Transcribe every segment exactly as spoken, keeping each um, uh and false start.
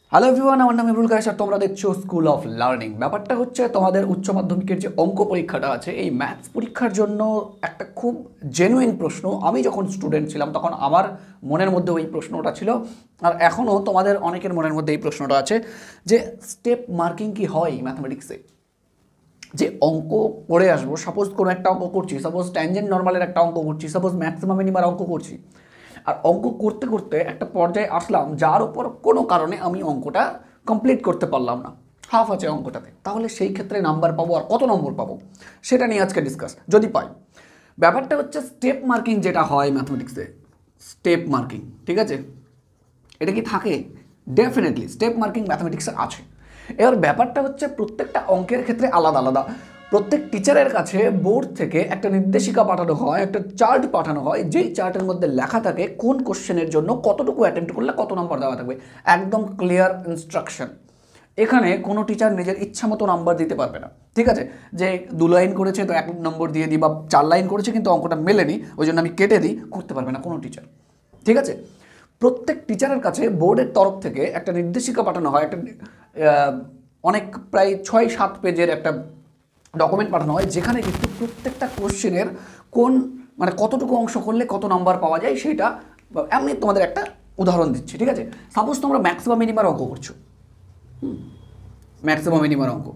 Hello everyone, আমার নাম ইমরুল কায়েস আর তোমরা দেখছো স্কুল অফ লার্নিং। ব্যাপারটা হচ্ছে তোমাদের উচ্চ মাধ্যমিকের যে অঙ্ক পরীক্ষাটা আছে, এই ম্যাথস পরীক্ষার জন্য একটা খুব জেনুইন প্রশ্ন। আমি যখন স্টুডেন্ট ছিলাম তখন আমার মনের মধ্যে ওই প্রশ্নটা ছিল, আর এখনও তোমাদের অনেকের মনের মধ্যে এই প্রশ্নটা আছে যে স্টেপ মার্কিং কি হয় ম্যাথমেটিক্সে। যে অঙ্ক পড়ে আসবো, সাপোজ কোনো একটা অঙ্ক করছি, সাপোজ ট্যানজেন্ট নর্মালের একটা অঙ্ক করছি, সাপোজ ম্যাক্সিমাম মিনিমার অঙ্ক করছি, আর অঙ্ক করতে করতে একটা পর্যায়ে আসলাম যার উপর কোনো কারণে আমি অঙ্কটা কমপ্লিট করতে পারলাম না, হাফ আছে অঙ্কটাতে, তাহলে সেই ক্ষেত্রে নাম্বার পাবো আর কত নম্বর পাবো সেটা নিয়ে আজকে ডিসকাস যদি পাই। ব্যাপারটা হচ্ছে স্টেপ মার্কিং যেটা হয় ম্যাথমেটিক্সে, স্টেপ মার্কিং, ঠিক আছে, এটা কি থাকে? ডেফিনেটলি স্টেপ মার্কিং ম্যাথমেটিক্সে আছে। এবার ব্যাপারটা হচ্ছে প্রত্যেকটা অঙ্কের ক্ষেত্রে আলাদা আলাদা। প্রত্যেক টিচারের কাছে বোর্ড থেকে একটা নির্দেশিকা পাঠানো হয়, একটা চার্ট পাঠানো হয়, যেই চার্টের মধ্যে লেখা থাকে কোন কোশ্চেনের জন্য কতটুকু অ্যাটেম্প্ট করলে কত নম্বর দেওয়া থাকবে, একদম ক্লিয়ার ইনস্ট্রাকশন। এখানে কোনো টিচার নিজের ইচ্ছা মতো নাম্বার দিতে পারবে না, ঠিক আছে, যে দু লাইন করেছে তো এক নম্বর দিয়ে দিই, বা চার লাইন করেছে কিন্তু অঙ্কটা মেলেনি ওই জন্য আমি কেটে দিই, করতে পারবে না কোনো টিচার, ঠিক আছে। প্রত্যেক টিচারের কাছে বোর্ডের তরফ থেকে একটা নির্দেশিকা পাঠানো হয়, একটা অনেক প্রায় ছয় সাত পেজের একটা ডকুমেন্ট পাঠানো হয়, যেখানে কিন্তু প্রত্যেকটা কোশ্চেনের কোন মানে কতটুকু অংশ করলে কত নাম্বার পাওয়া যায় সেটা। আমি তোমাদের একটা উদাহরণ দিচ্ছি, ঠিক আছে। সাপোজ তোমরা ম্যাক্সিমাম মিনিমার অঙ্ক করছো, হুম ম্যাক্সিমাম মিনিমার অঙ্ক,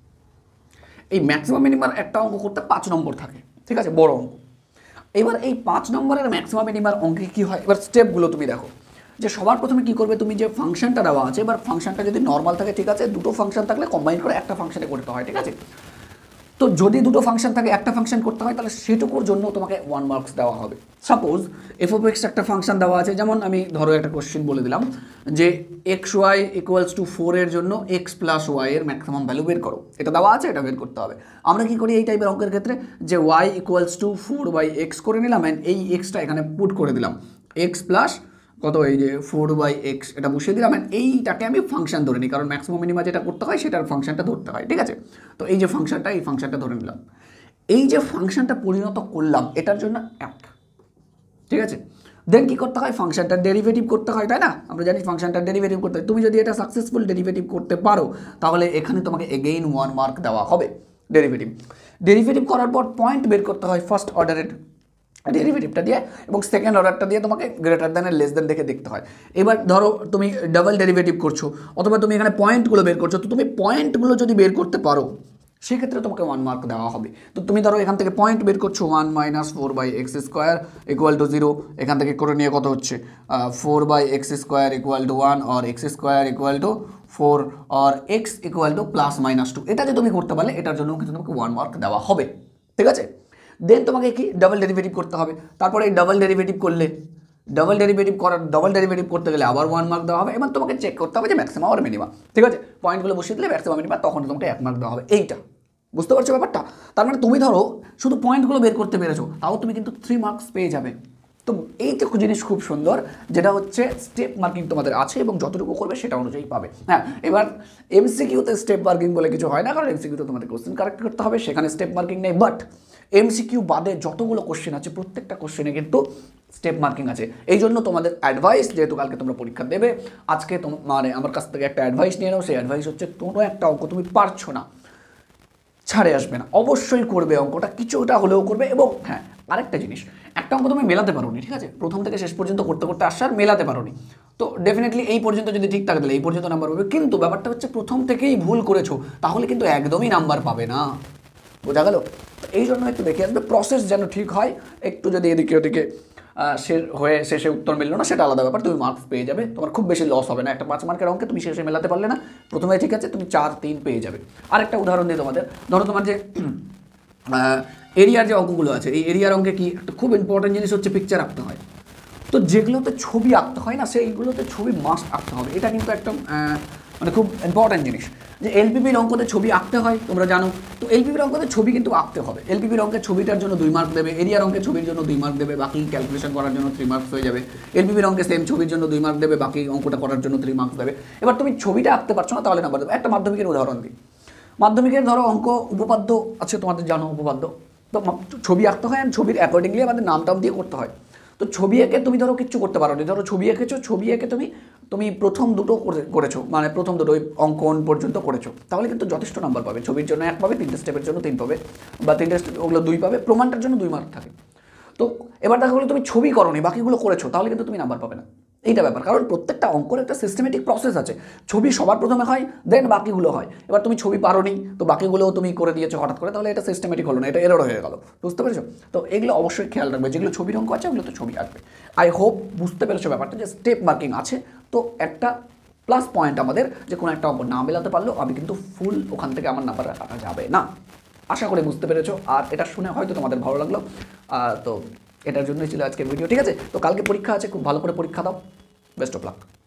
এই ম্যাক্সিমাম মিনিমার একটা অঙ্ক করতে পাঁচ নম্বর থাকে, ঠিক আছে, বড় অঙ্ক। এবার এই পাঁচ নম্বরের ম্যাক্সিমাম মিনিমার অঙ্কে কী হয়, এবার স্টেপগুলো তুমি দেখো যে সবার প্রথমে কী করবে, তুমি যে ফাংশনটা দেওয়া আছে, এবার ফাংশনটা যদি নর্মাল থাকে, ঠিক আছে, দুটো ফাংশন থাকলে কম্বাইন করে একটা ফাংশনে করতে হয়, ঠিক আছে। তো যদি দুটো ফাংশন থাকে একটা ফাংশন করতে হয়, তাহলে সেটুকুর জন্য তোমাকে ওয়ান মার্কস দেওয়া হবে। সাপোজ এফ অফ এক্স একটা ফাংশন দেওয়া আছে, যেমন আমি ধরো একটা কোশ্চেন বলে দিলাম যে এক্স ওয়াই ইকুয়ালস টু ফোরের জন্য এক্স প্লাস ওয়াই এর ম্যাক্সিমাম ভ্যালু বের করো, এটা দেওয়া আছে, এটা বের করতে হবে। আমরা কি করি এই টাইপের অঙ্কের ক্ষেত্রে, যে Y equals to four by X করে নিলাম, অ্যান্ড এই এক্সটা এখানে পুট করে দিলাম, এক্স প্লাস কত, এই যে ফোর বাই এক্স এটা বসিয়ে দিলাম, এইটাকে আমি ফাংশন ধরে নিই, কারণ ম্যাক্সিমাম মিনিমাম যেটা করতে হয় সেটার ফাংশনটা ধরতে হয়, ঠিক আছে। তো এই যে ফাংশনটা, এই ফাংশনটা ধরে নিলাম, এই যে ফাংশনটা পরিণত করলাম এটার জন্য এক, ঠিক আছে। দেন কি করতে হয়, ফাংশনটার ডেরিভেটিভ করতে হয়, তাই না? আমরা জানি ফাংশনটার ডেরিভেটিভ করতে হয়। তুমি যদি এটা সাকসেসফুল ডেরিভেটিভ করতে পারো, তাহলে এখানে তোমাকে এগেইন ওয়ান মার্ক দেওয়া হবে। ডেরিভেটিভ ডেরিভেটিভ করার পর পয়েন্ট বের করতে হয় ফার্স্ট অর্ডারের ডেরিভেটিভটা দিয়ে, এবং সেকেন্ড অর্ডারটা দিয়ে তোমাকে গ্রেটার দ্যান আর লেস দ্যান দেখে দেখতে হয়। এবার ধরো তুমি ডাবল ডেরিভেটিভ করছো, অথবা তুমি এখানে পয়েন্টগুলো বের করছো, তো তুমি পয়েন্টগুলো যদি বের করতে পারো সেক্ষেত্রে তোমাকে ওয়ান মার্ক দেওয়া হবে। তো তুমি ধরো এখান থেকে পয়েন্ট বের করছো, one minus four by X square equal to zero, এখান থেকে করে নিয়ে কত হচ্ছে, four by X square equal to one, আর X square equal to four, আর X equal to plus minus two. এটা যে তুমি করতে পারলে এটার জন্য কিন্তু তোমাকে ওয়ান মার্ক দেওয়া হবে, ঠিক আছে। দেন তোমাকে কি ডাবল ডেরিভেটিভ করতে হবে, তারপরে এই ডাবল ডেরিভেটিভ করলে ডাবল ডেরিভেটিভ করার ডাবল ডেরিভেটিভ করতে গেলে আবার ওয়ান মার্ক দেওয়া হবে। এবার তোমাকে চেক করতে হবে যে ম্যাক্সিমাম আর মিনিমাম, ঠিক আছে, পয়েন্টগুলো বসিয়ে দিলে ম্যাক্সিমাম মিনিমাম, তখন তোমাকে এক মার্ক দেওয়া হবে। এইটা বুঝতে পারছো ব্যাপারটা? তার মানে তুমি ধরো শুধু পয়েন্টগুলো বের করতে পেরেছো, তাও তুমি কিন্তু থ্রি মার্কস পেয়ে যাবে। তো এই তো জিনিস খুব সুন্দর, যেটা হচ্ছে স্টেপ মার্কিং তোমাদের আছে, এবং যতটুকু করবে সেটা অনুযায়ী পাবে। হ্যাঁ, এবার এমসিকিউতে স্টেপ মার্কিং বলে কিছু হয় না, কারণ এমসিকিউতে তোমাদের কোশ্চেন কারেক্ট করতে হবে, সেখানে স্টেপ মার্কিং নেই। বাট এমসিকিউ বাদে যতগুলো কোশ্চেন আছে প্রত্যেকটা কোশ্চেনে কিন্তু স্টেপ মার্কিং আছে। এই জন্য তোমাদের অ্যাডভাইস, যেহেতু কালকে তোমরা পরীক্ষা দেবে, আজকে তোমার মানে আমার কাছ থেকে একটা অ্যাডভাইস নিয়ে নাও। সেই অ্যাডভাইস হচ্ছে, কোনো একটা অঙ্ক তুমি পারছো না, ছাড়ে আসবে না, অবশ্যই করবে অঙ্কটা, কিছুটা হলেও করবে। এবং হ্যাঁ, আরেকটা জিনিস, একটা অঙ্ক তুমি মেলাতে পারো নি, ঠিক আছে, প্রথম থেকে শেষ পর্যন্ত করতে করতে আসছে আর মেলাতে পারো নি, তো ডেফিনেটলি এই পর্যন্ত যদি ঠিক থাকে তাহলে এই পর্যন্ত নাম্বার পাবে। কিন্তু ব্যাপারটা হচ্ছে প্রথম থেকেই ভুল করেছো, তাহলে কিন্তু একদমই নাম্বার পাবে না, বোঝা গেল? এই জন্য একটু দেখে আসবে, প্রসেস যেন ঠিক হয়। একটু যদি এদিকে ওদিকে শেষ হয়ে শেষে উত্তর মিললো না, সেটা আলাদা ব্যাপার, তুমি মার্কস পেয়ে যাবে, তোমার খুব বেশি লস হবে না। একটা পাঁচ মার্কের অঙ্কে তুমি শেষে মেলাতে পারলে না, প্রথমে ঠিক আছে, তুমি চার তিন পেয়ে যাবে। আরেকটা উদাহরণ দিই তোমাদের, ধরো তোমার যে এরিয়ার যে অঙ্কগুলো আছে, এই এরিয়ার অঙ্কে কি একটা খুব ইম্পর্টেন্ট জিনিস হচ্ছে পিকচার আঁকতে হয়। তো যেগুলোতে ছবি আঁকতে হয় না, সেইগুলোতে ছবি মাস্ট আঁকতে হবে, এটা কিন্তু একদম মানে খুব ইম্পর্ট্যান্ট জিনিস। যে এলপিপির অঙ্কতে ছবি আঁকতে হয় তোমরা জানো, তো এলপিপির অঙ্কতে ছবি কিন্তু আঁকতে হবে। এলপিপির অঙ্কের ছবিটার জন্য দুই মার্ক দেবে, এরিয়ার অঙ্কের ছবির জন্য দুই মার্ক দেবে, বাকি ক্যালকুলেশন করার জন্য থ্রি মার্কস হয়ে যাবে। এলপিপির অঙ্কে সেম ছবির জন্য দুই মার্ক দেবে, বাকি অঙ্কটা করার জন্য থ্রি মার্কস দেবে। এবার তুমি ছবিটা আঁকতে পারছো না, তাহলে নাম্বার দেবে। একটা মাধ্যমিকের উদাহরণ দিই, মাধ্যমিকের ধরো অঙ্ক উপপাদ্য আছে, তোমাদের জানো উপপাদ্য, তো ছবি আঁকতে হয়, আর ছবির অ্যাকর্ডিংলি আমাদের নাম টাম দিয়ে করতে হয়। তো ছবি এঁকে তুমি ধরো কিচ্ছু করতে পারো নি, ধরো ছবি এঁকেছো, ছবি এঁকে তুমি তুমি প্রথম দুটো করে করেছো, মানে প্রথম দুটো ওই অঙ্কন পর্যন্ত করেছো, তাহলে কিন্তু যথেষ্ট নাম্বার পাবে। ছবির জন্য এক পাবে, তিনটে স্টেপের জন্য তিন পাবে, বা তিনটে স্টেপ ওগুলো দুই পাবে, প্রমাণটার জন্য দুই মার্ক থাকে। তো এবার দেখা গেলো তুমি ছবি করোনি, বাকিগুলো করেছো, তাহলে কিন্তু তুমি নাম্বার পাবে না। এইটা ব্যাপার, কারণ প্রত্যেকটা অঙ্কর একটা সিস্টেমেটিক প্রসেস আছে। ছবি সবার প্রথমে হয়, দেন বাকিগুলো হয়। এবার তুমি ছবি পারোনি, তো বাকিগুলো তুমি করে দিয়েছো হঠাৎ করে, তাহলে এটা সিস্টেমেটিক হলো না, এটা এরর হয়ে গেল। বুঝতে পেরেছো? তো এগুলো অবশ্যই খেয়াল রাখবে, যেগুলো ছবির অঙ্ক আছে ওগুলো তো ছবি আসবে। আই হোপ বুঝতে পেরেছো ব্যাপারটা, যে স্টেপ মার্কিং আছে। তো একটা প্লাস পয়েন্ট আমাদের, যে কোনো একটা অঙ্ক না মেলাতে পারলেও আমি কিন্তু ফুল ওখান থেকে আমার নাম্বার কাটা যাবে না। আশা করি বুঝতে পেরেছো, আর এটা শুনে হয়তো তোমাদের ভালো লাগলো। তো এটার জন্যই ছিল আজকের ভিডিও, ঠিক আছে? তো কালকে পরীক্ষা আছে, খুব ভালো করে পরীক্ষা দাও। Best of lakh.